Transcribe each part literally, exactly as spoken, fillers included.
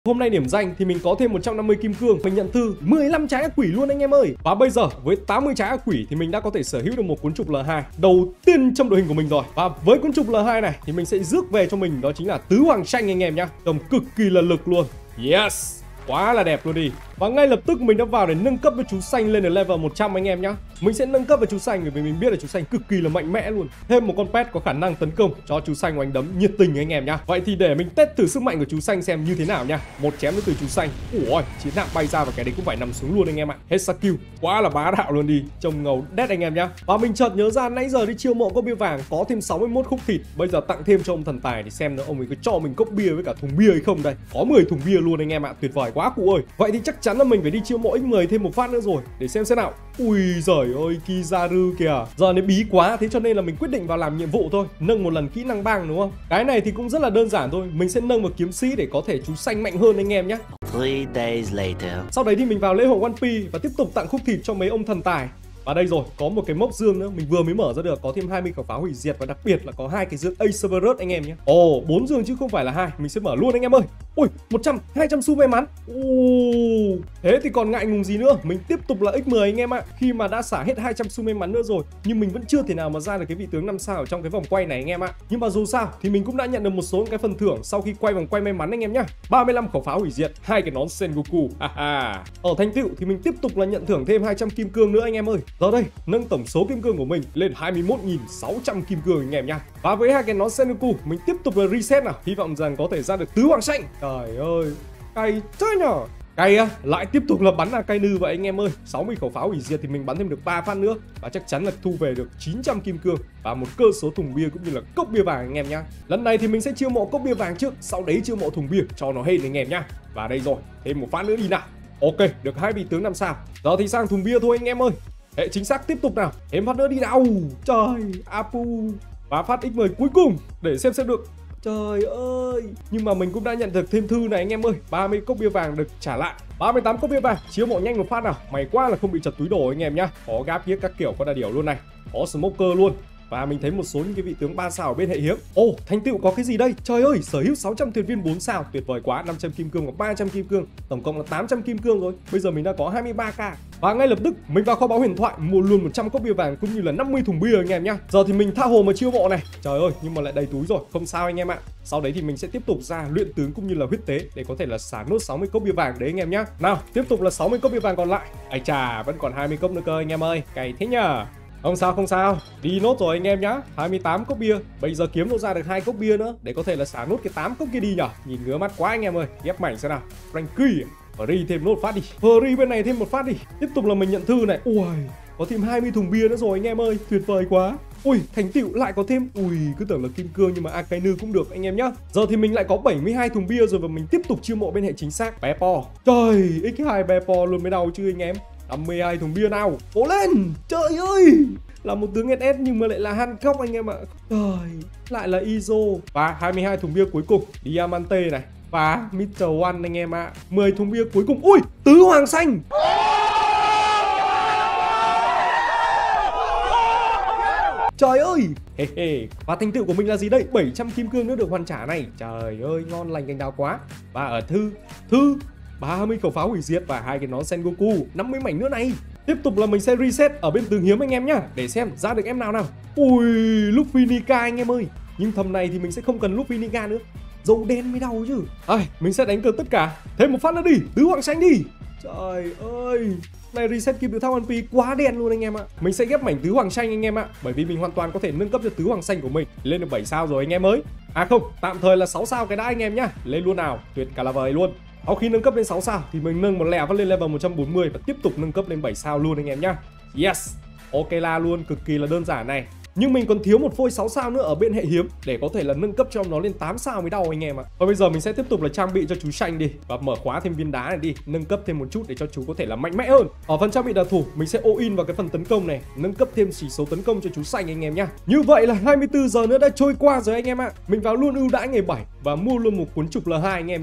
Hôm nay điểm danh thì mình có thêm một trăm năm mươi kim cương, mình nhận thư mười lăm trái ác quỷ luôn anh em ơi. Và bây giờ với tám mươi trái ác quỷ thì mình đã có thể sở hữu được một cuốn trục L hai đầu tiên trong đội hình của mình rồi. Và với cuốn trục L hai này thì mình sẽ rước về cho mình đó chính là tứ hoàng xanh anh em nhá. Trông cực kỳ là lực luôn. Yes, quá là đẹp luôn đi. Và ngay lập tức mình đã vào để nâng cấp với chú xanh lên đến level một trăm anh em nhá. Mình sẽ nâng cấp với chú xanh bởi vì mình biết là chú xanh cực kỳ là mạnh mẽ luôn. Thêm một con pet có khả năng tấn công cho chú xanh oanh đấm nhiệt tình anh em nhá. Vậy thì để mình test thử sức mạnh của chú xanh xem như thế nào nhá. Một chém đến từ chú xanh. Ủa, chiến hạm bay ra và cái đấy cũng phải nằm xuống luôn anh em ạ. Hết skill, quá là bá đạo luôn đi. Trông ngầu đét anh em nhá. Và mình chợt nhớ ra nãy giờ đi chiêu mộ cốc bia vàng có thêm sáu mươi mốt khúc thịt. Bây giờ tặng thêm cho ông thần tài để xem nữa ông ấy có cho mình cốc bia với cả thùng bia hay không đây. Có mười thùng bia luôn anh em ạ. Tuyệt vời quá cụ ơi. Vậy thì chắc chắn là mình phải đi chiêu mộ ích mười thêm một phát nữa rồi để xem xem nào. Ui giời ơi, Kizaru kìa. Giờ nó bí quá, thế cho nên là mình quyết định vào làm nhiệm vụ thôi. Nâng một lần kỹ năng bang đúng không? Cái này thì cũng rất là đơn giản thôi. Mình sẽ nâng một kiếm sĩ để có thể chú xanh mạnh hơn anh em nhé. Three days later. Sau đấy thì mình vào lễ hội One Piece và tiếp tục tặng khúc thịt cho mấy ông thần tài. Và đây rồi, có một cái mốc dương nữa, mình vừa mới mở ra được, có thêm hai mươi khẩu pháo hủy diệt và đặc biệt là có hai cái dương Acerberus anh em nhé. Ồ, bốn dương chứ không phải là hai, mình sẽ mở luôn anh em ơi. Ui, một trăm, hai trăm xu may mắn. Ồ, thế thì còn ngại ngùng gì nữa, mình tiếp tục là ích mười anh em ạ. Khi mà đã xả hết hai trăm xu may mắn nữa rồi, nhưng mình vẫn chưa thể nào mà ra được cái vị tướng năm sao ở trong cái vòng quay này anh em ạ. Nhưng mà dù sao thì mình cũng đã nhận được một số cái phần thưởng sau khi quay vòng quay may mắn anh em nhá. ba mươi lăm khẩu pháo hủy diệt, hai cái nón Sengoku. Haha. Ở thành tựu thì mình tiếp tục là nhận thưởng thêm hai trăm kim cương nữa anh em ơi. Giờ đây, nâng tổng số kim cương của mình lên hai mươi mốt nghìn sáu trăm kim cương anh em nha. Và với hai cái nón Sengoku, mình tiếp tục là reset nào, hy vọng rằng có thể ra được tứ hoàng xanh. Trời ơi, cay thế nhở. Cay á, lại tiếp tục là bắn là cay nư vậy anh em ơi. sáu mươi khẩu pháo hủy diệt thì mình bắn thêm được ba phát nữa và chắc chắn là thu về được chín trăm kim cương và một cơ số thùng bia cũng như là cốc bia vàng anh em nhá. Lần này thì mình sẽ chiêu mộ cốc bia vàng trước, sau đấy chiêu mộ thùng bia cho nó hên anh em nhá. Và đây rồi, thêm một phát nữa đi nào. Ok, được hai vị tướng năm sao. Giờ thì sang thùng bia thôi anh em ơi. Hệ chính xác tiếp tục nào. Thêm phát nữa đi nào. Trời, Apu. Và phát ích mười cuối cùng để xem xem được. Trời ơi. Nhưng mà mình cũng đã nhận được thêm thư này anh em ơi. ba mươi cốc bia vàng được trả lại. ba mươi tám cốc bia vàng. Chiếu mộ nhanh một phát nào. Mày quá là không bị chật túi đồ anh em nhá. Có gáp giết các kiểu, có đà điểu luôn này. Có smoker luôn. Và mình thấy một số những cái vị tướng ba sao ở bên hệ hiếm. Ồ, oh, thành tựu có cái gì đây? Trời ơi, sở hữu sáu trăm thuyền viên bốn sao, tuyệt vời quá. Năm trăm kim cương và ba trăm kim cương, tổng cộng là tám trăm kim cương rồi. Bây giờ mình đã có hai mươi ba k. Và ngay lập tức mình vào kho báu huyền thoại mua luôn một trăm cốc bia vàng cũng như là năm mươi thùng bia anh em nhá. Giờ thì mình tha hồ mà chiêu mộ này. Trời ơi, nhưng mà lại đầy túi rồi, không sao anh em ạ. Sau đấy thì mình sẽ tiếp tục ra luyện tướng cũng như là huyết tế để có thể là xả nốt sáu mươi cốc bia vàng đấy anh em nhá. Nào, tiếp tục là sáu mươi cốc bia vàng còn lại. Ây chà, vẫn còn hai mươi cốc nữa cơ anh em ơi. Cày thế nhờ. Không sao không sao, đi nốt rồi anh em nhá. Hai mươi tám cốc bia, bây giờ kiếm được ra được hai cốc bia nữa để có thể là xả nốt cái tám cốc kia đi nhở. Nhìn ngứa mắt quá anh em ơi. Ghép mảnh xem nào. Frankie, Free thêm nốt phát đi. Free bên này thêm một phát đi. Tiếp tục là mình nhận thư này. Ui, có thêm hai mươi thùng bia nữa rồi anh em ơi, tuyệt vời quá. Ui, thành tựu lại có thêm. Ui, cứ tưởng là kim cương nhưng mà Akainu cũng được anh em nhá. Giờ thì mình lại có bảy mươi hai thùng bia rồi và mình tiếp tục chiêu mộ bên hệ chính xác. Beppo. Trời, x hai Beppo luôn mới đau chứ anh em. năm mươi hai thùng bia nào. Cố lên. Trời ơi. Là một tướng ét ét nhưng mà lại là Hancock anh em ạ. Trời, lại là Izo. Và hai mươi hai thùng bia cuối cùng. Diamante này. Và mít One anh em ạ. mười thùng bia cuối cùng. Ui, tứ hoàng xanh. Trời ơi. He he. Và thành tựu của mình là gì đây? bảy trăm kim cương nữa được hoàn trả này. Trời ơi, ngon lành cành đào quá. Và ở thư, thư ba mươi khẩu pháo hủy diệt và hai cái nón Sengoku, năm mươi mảnh nữa này. Tiếp tục là mình sẽ reset ở bên tường hiếm anh em nhá, để xem ra được em nào nào. Ui, Luffy Nika anh em ơi. Nhưng tầm này thì mình sẽ không cần Luffy Nika nữa. Dầu đen mới đau chứ. À, mình sẽ đánh cược tất cả. Thêm một phát nữa đi, tứ hoàng xanh đi. Trời ơi, này reset kim tự tháp One Piece quá đen luôn anh em ạ. Mình sẽ ghép mảnh tứ hoàng xanh anh em ạ, bởi vì mình hoàn toàn có thể nâng cấp cho tứ hoàng xanh của mình lên được bảy sao rồi anh em ơi. À không, tạm thời là sáu sao cái đã anh em nhá. Lên luôn nào, tuyệt cả là vời luôn. Sau khi nâng cấp lên sáu sao thì mình nâng một lẹ phát lên level một trăm bốn mươi và tiếp tục nâng cấp lên bảy sao luôn anh em nhá. Yes, ok la luôn, cực kỳ là đơn giản này. Nhưng mình còn thiếu một phôi sáu sao nữa ở bên hệ hiếm để có thể là nâng cấp cho nó lên tám sao mới đau anh em ạ. Và bây giờ mình sẽ tiếp tục là trang bị cho chú xanh đi và mở khóa thêm viên đá này đi, nâng cấp thêm một chút để cho chú có thể là mạnh mẽ hơn. Ở phần trang bị đặc thù mình sẽ all in vào cái phần tấn công này, nâng cấp thêm chỉ số tấn công cho chú xanh anh em nhá. Như vậy là hai mươi tư giờ nữa đã trôi qua rồi anh em ạ. Mình vào luôn ưu đãi ngày bảy và mua luôn một cuốn trục L hai anh em nhá.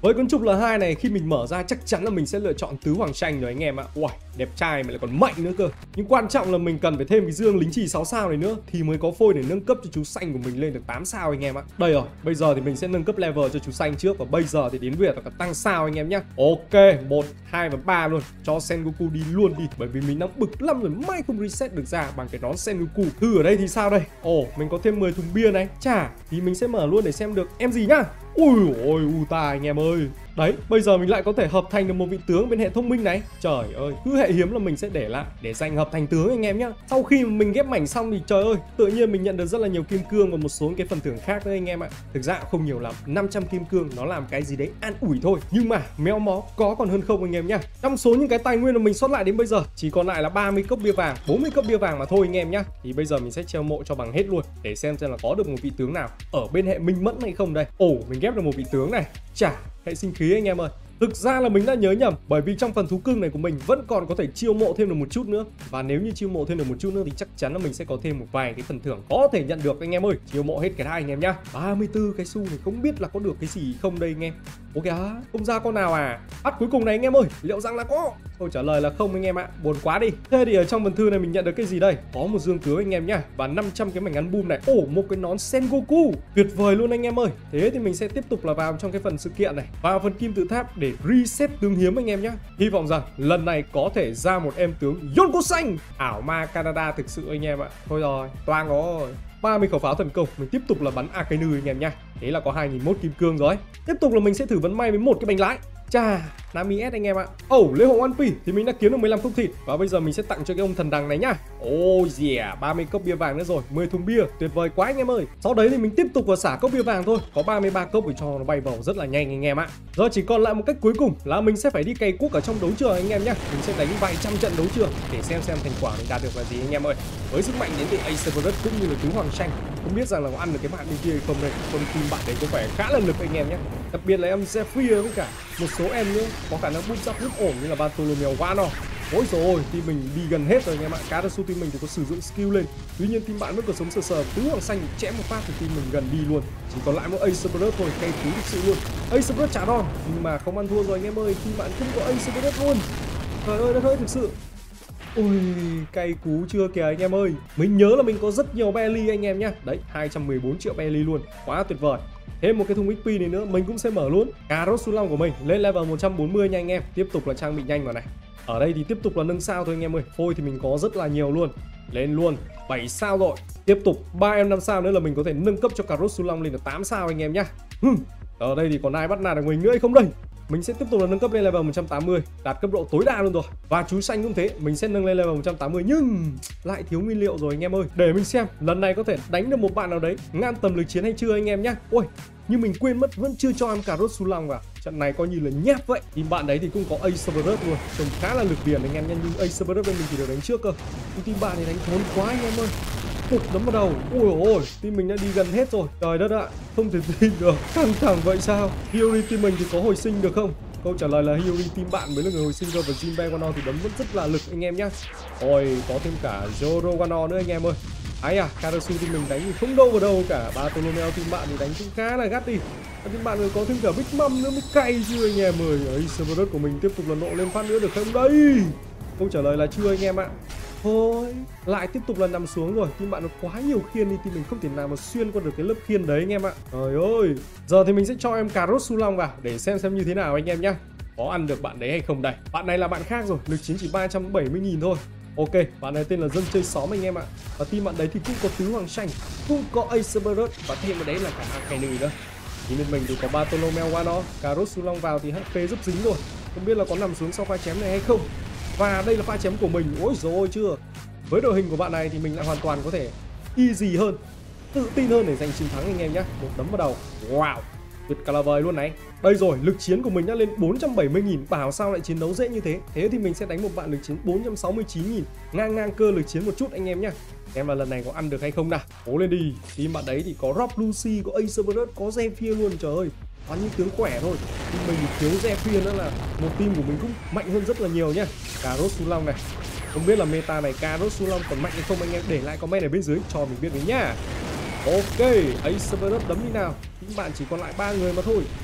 Với con trục L hai này khi mình mở ra chắc chắn là mình sẽ lựa chọn tứ hoàng xanh rồi anh em ạ. Uầy, đẹp trai mà lại còn mạnh nữa cơ. Nhưng quan trọng là mình cần phải thêm cái dương lính trì sáu sao này nữa thì mới có phôi để nâng cấp cho chú xanh của mình lên được tám sao anh em ạ. Đây rồi, bây giờ thì mình sẽ nâng cấp level cho chú xanh trước và bây giờ thì đến việc là cả tăng sao anh em nhé. Ok, một, hai và ba luôn. Cho Sengoku đi luôn đi bởi vì mình đang bực lắm rồi, may không reset được ra bằng cái nón Sengoku. Thử ở đây thì sao đây? Ồ, mình có thêm mười thùng bia này. Chả, thì mình sẽ mở luôn để xem được em gì nhá. Ui ôi, Uta anh em ơi. Đấy, bây giờ mình lại có thể hợp thành được một vị tướng bên hệ thông minh này. Trời ơi, cứ hệ hiếm là mình sẽ để lại để dành hợp thành tướng anh em nhá. Sau khi mà mình ghép mảnh xong thì trời ơi, tự nhiên mình nhận được rất là nhiều kim cương và một số cái phần thưởng khác nữa anh em ạ. Thực ra không nhiều lắm, năm trăm kim cương nó làm cái gì đấy an ủi thôi. Nhưng mà méo mó có còn hơn không anh em nhá. Trong số những cái tài nguyên mà mình sót lại đến bây giờ chỉ còn lại là ba mươi cốc bia vàng, bốn mươi cốc bia vàng mà thôi anh em nhá. Thì bây giờ mình sẽ treo mộ cho bằng hết luôn để xem xem là có được một vị tướng nào ở bên hệ minh mẫn hay không đây. Ồ, mình ghép được một vị tướng này. Chả, hệ sinh khí anh em ơi. Thực ra là mình đã nhớ nhầm bởi vì trong phần thú cưng này của mình vẫn còn có thể chiêu mộ thêm được một chút nữa. Và nếu như chiêu mộ thêm được một chút nữa thì chắc chắn là mình sẽ có thêm một vài cái phần thưởng có thể nhận được anh em ơi. Chiêu mộ hết cái này anh em nhá. ba mươi tư cái xu này không biết là có được cái gì không đây anh em. Ok á, không ra con nào à. Bắt cuối cùng này anh em ơi, liệu rằng là có? Câu trả lời là không anh em ạ, buồn quá đi. Thế thì ở trong phần thư này mình nhận được cái gì đây? Có một dương tướng anh em nhá và năm trăm cái mảnh album này. Ồ, một cái nón Sengoku. Tuyệt vời luôn anh em ơi. Thế thì mình sẽ tiếp tục là vào trong cái phần sự kiện này, vào phần kim tự tháp để reset tướng hiếm anh em nhá. Hy vọng rằng lần này có thể ra một em tướng Yonko xanh. Ảo ma Canada thực sự anh em ạ. Thôi rồi, toang rồi. ba mươi khẩu pháo thần công, mình tiếp tục là bắn Akainu anh em nhá. Thế là có hai nghìn một kim cương rồi. Tiếp tục là mình sẽ thử vận may với một cái bánh lái. Chà, Nami S anh em ạ. Ồ, oh, lễ hội One Piece thì mình đã kiếm được mười lăm cốc thịt và bây giờ mình sẽ tặng cho cái ông thần đằng này nhá. Oh yeah, ba mươi cốc bia vàng nữa rồi, mười thùng bia, tuyệt vời quá anh em ơi. Sau đấy thì mình tiếp tục vào xả cốc bia vàng thôi, có ba mươi ba cốc để cho nó bay vào rất là nhanh anh em ạ. Giờ chỉ còn lại một cách cuối cùng là mình sẽ phải đi cày cuốc ở trong đấu trường anh em nhá. Mình sẽ đánh vài trăm trận đấu trường để xem xem thành quả mình đạt được là gì anh em ơi. Với sức mạnh đến từ Ace Severus cũng như là tứ hoàng xanh, không biết rằng là có ăn được cái bạn bên kia hay không đây. Con team bạn đấy có vẻ khá là lực anh em nhé. Đặc biệt là em Zephyr với cả một số em nữa có khả năng bút giáp rất ổn như là Bartolomeo Wano. Ôi rồi, team mình đi gần hết rồi anh em ạ. Karasu team mình thì có sử dụng skill lên. Tuy nhiên team bạn vẫn còn sống sờ sờ. Tứ hoàng xanh chém một phát thì team mình gần đi luôn. Chỉ còn lại một Ace Severus thôi, cay cú thực sự luôn. Ace Severus trả đòn nhưng mà không ăn thua rồi anh em ơi. Team bạn không có Ace Severus luôn. Trời ơi đất ơi thực sự. Ôi, cay cú chưa kìa anh em ơi. Mình nhớ là mình có rất nhiều belly anh em nhá. Đấy, hai trăm mười bốn triệu belly luôn. Quá tuyệt vời. Thêm một cái thùng ích pê này nữa mình cũng sẽ mở luôn. Carrot Sulong của mình lên level một trăm bốn mươi nha anh em. Tiếp tục là trang bị nhanh vào này. Ở đây thì tiếp tục là nâng sao thôi anh em ơi. Phôi thì mình có rất là nhiều luôn. Lên luôn, bảy sao rồi. Tiếp tục ba em năm sao nữa là mình có thể nâng cấp cho Carrot Sulong lên được tám sao anh em nhá. Hừm. Ở đây thì còn ai bắt nạt được mình nữa hay không đây? Mình sẽ tiếp tục là nâng cấp lên level một trăm tám mươi, đạt cấp độ tối đa luôn rồi. Và chú xanh cũng thế, mình sẽ nâng lên level một trăm tám mươi nhưng lại thiếu nguyên liệu rồi anh em ơi. Để mình xem lần này có thể đánh được một bạn nào đấy ngang tầm lực chiến hay chưa anh em nhá. Ôi, nhưng mình quên mất vẫn chưa cho em Carrot Sulong vào. Trận này coi như là nháp vậy. Team bạn đấy thì cũng có Ace Severus luôn, trông khá là lực điền anh em nha, nhưng Ace Severus bên mình thì được đánh trước cơ. Nhưng team bạn thì đánh thốn quá anh em ơi. Phục đấm vào đầu. Ôi ôi, team mình đã đi gần hết rồi. Trời đất ạ, không thể tin được. Căng thẳng vậy sao? Hiyori team mình thì có hồi sinh được không? Câu trả lời là Hiyori team bạn mới là người hồi sinh cơ và Jinbe Wano thì đấm vẫn rất là lực anh em nhá. Ôi, có thêm cả Zoro Wano nữa anh em ơi. Ấy à, Karasu team mình đánh thì không đâu vào đâu cả. Bartolomeo team bạn thì đánh cũng khá là gắt đi. Team bạn rồi có thêm cả Big Mom nữa mới cay chưa anh em ơi. Ấy, Severus của mình tiếp tục là nộ lên phát nữa được không đây? Câu trả lời là chưa anh em ạ. Thôi, lại tiếp tục là nằm xuống rồi. Team bạn nó quá nhiều khiên đi, team mình không thể nào mà xuyên qua được cái lớp khiên đấy anh em ạ. Trời ơi, giờ thì mình sẽ cho em Carrot Sulong vào để xem xem như thế nào anh em nhá. Có ăn được bạn đấy hay không đây? Bạn này là bạn khác rồi, lực chiến chỉ ba trăm bảy mươi nghìn thôi. Ok, bạn này tên là dân chơi xóm anh em ạ. Và team bạn đấy thì cũng có tứ hoàng xanh, cũng có Ace Severus và thêm vào đấy là cả Akainu nữa. Thì bên mình thì có Bartolomeo Wano, Carrot Sulong vào thì hát pê rất dính rồi. Không biết là có nằm xuống sau pha chém này hay không. Và đây là pha chém của mình. Ôi rồi chưa. Với đội hình của bạn này thì mình lại hoàn toàn có thể easy hơn, tự tin hơn để giành chiến thắng anh em nhé. Một đấm vào đầu. Wow, tuyệt cả là vời luôn này. Đây rồi, lực chiến của mình đã lên bốn trăm bảy mươi nghìn. Bảo sao lại chiến đấu dễ như thế. Thế thì mình sẽ đánh một bạn lực chiến bốn trăm sáu mươi chín nghìn. Ngang ngang cơ lực chiến một chút anh em nhé. Em là lần này có ăn được hay không nào. Cố lên đi. Team bạn đấy thì có Rob Lucy, có Ace Severus, có Zephyr luôn. Trời ơi, toàn những tướng khỏe thôi. Team mình thiếu Zephyr nữa là một team của mình cũng mạnh hơn rất là nhiều nhá. Carrot Sulong này. Không biết là meta này Carrot Sulong còn mạnh hay không anh em để lại comment ở bên dưới cho mình biết với nhá. Ok, Ace Severus đấm đi nào. Những bạn chỉ còn lại ba người mà thôi.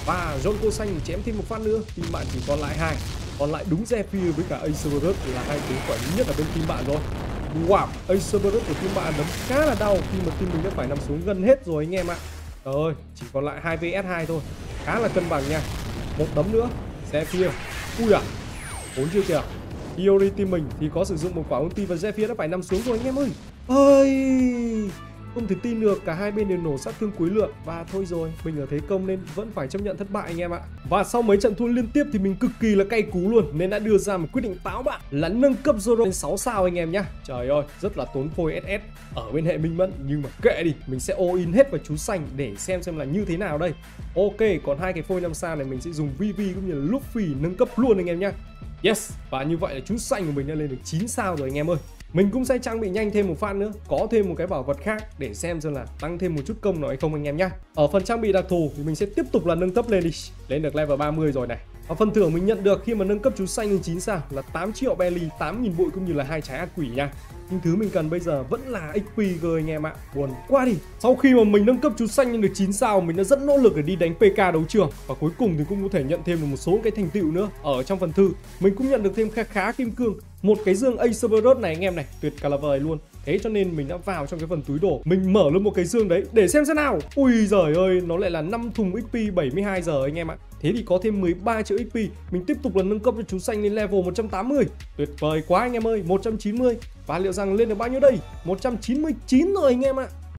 Và Jonko xanh chém thêm một phát nữa, team bạn chỉ còn lại hai. Còn lại đúng Zephyr với cả Acerberus là hai thứ quả nhất ở bên team bạn rồi. Wow, Acerberus của team bạn đấm khá là đau khi mà team mình đã phải nằm xuống gần hết rồi anh em ạ. Trời ơi, chỉ còn lại hai vs hai thôi, khá là cân bằng nha. Một đấm nữa, Zephyr. Ui à, bốn chưa kìa. Iori team mình thì có sử dụng một quả ulti và Zephyr đã phải nằm xuống rồi anh em ơi. Ơi, không thể tin được, cả hai bên đều nổ sát thương cuối lượt. Và thôi rồi, mình ở thế công nên vẫn phải chấp nhận thất bại anh em ạ. Và sau mấy trận thua liên tiếp thì mình cực kỳ là cay cú luôn, nên đã đưa ra một quyết định táo bạo là nâng cấp Zoro lên sáu sao anh em nhá. Trời ơi, rất là tốn phôi ét ét ở bên hệ Minh Mẫn, nhưng mà kệ đi, mình sẽ all in hết vào chú xanh để xem xem là như thế nào đây. Ok, còn hai cái phôi năm sao này mình sẽ dùng vê vê cũng như là Luffy nâng cấp luôn anh em nhá. Yes, và như vậy là chú xanh của mình đã lên được chín sao rồi anh em ơi. Mình cũng sẽ trang bị nhanh thêm một phát nữa, có thêm một cái bảo vật khác để xem xem là tăng thêm một chút công nào hay không anh em nhá. Ở phần trang bị đặc thù thì mình sẽ tiếp tục là nâng cấp lên đi, lên được level ba mươi rồi này. Và phần thưởng mình nhận được khi mà nâng cấp chú xanh lên chín sao là tám triệu belly, tám nghìn bụi cũng như là hai trái ác quỷ nha. Nhưng thứ mình cần bây giờ vẫn là ích pê cơ anh em ạ. Buồn quá đi. Sau khi mà mình nâng cấp chú xanh lên được chín sao, mình đã rất nỗ lực để đi đánh pê ca đấu trường. Và cuối cùng thì cũng có thể nhận thêm được một số cái thành tựu nữa. Ở trong phần thư, mình cũng nhận được thêm khá khá kim cương. Một cái dương Acerberus này anh em này, tuyệt cả là vời luôn. Thế cho nên mình đã vào trong cái phần túi đồ, mình mở luôn một cái dương đấy để xem xem nào. Ui giời ơi, nó lại là năm thùng ích pê bảy mươi hai giờ anh em ạ. Thế thì có thêm mười ba triệu ích pê. Mình tiếp tục là nâng cấp cho chú xanh lên level một trăm tám mươi. Tuyệt vời quá anh em ơi, một trăm chín mươi. Và liệu rằng lên được bao nhiêu đây? một trăm chín mươi chín rồi anh em ạ.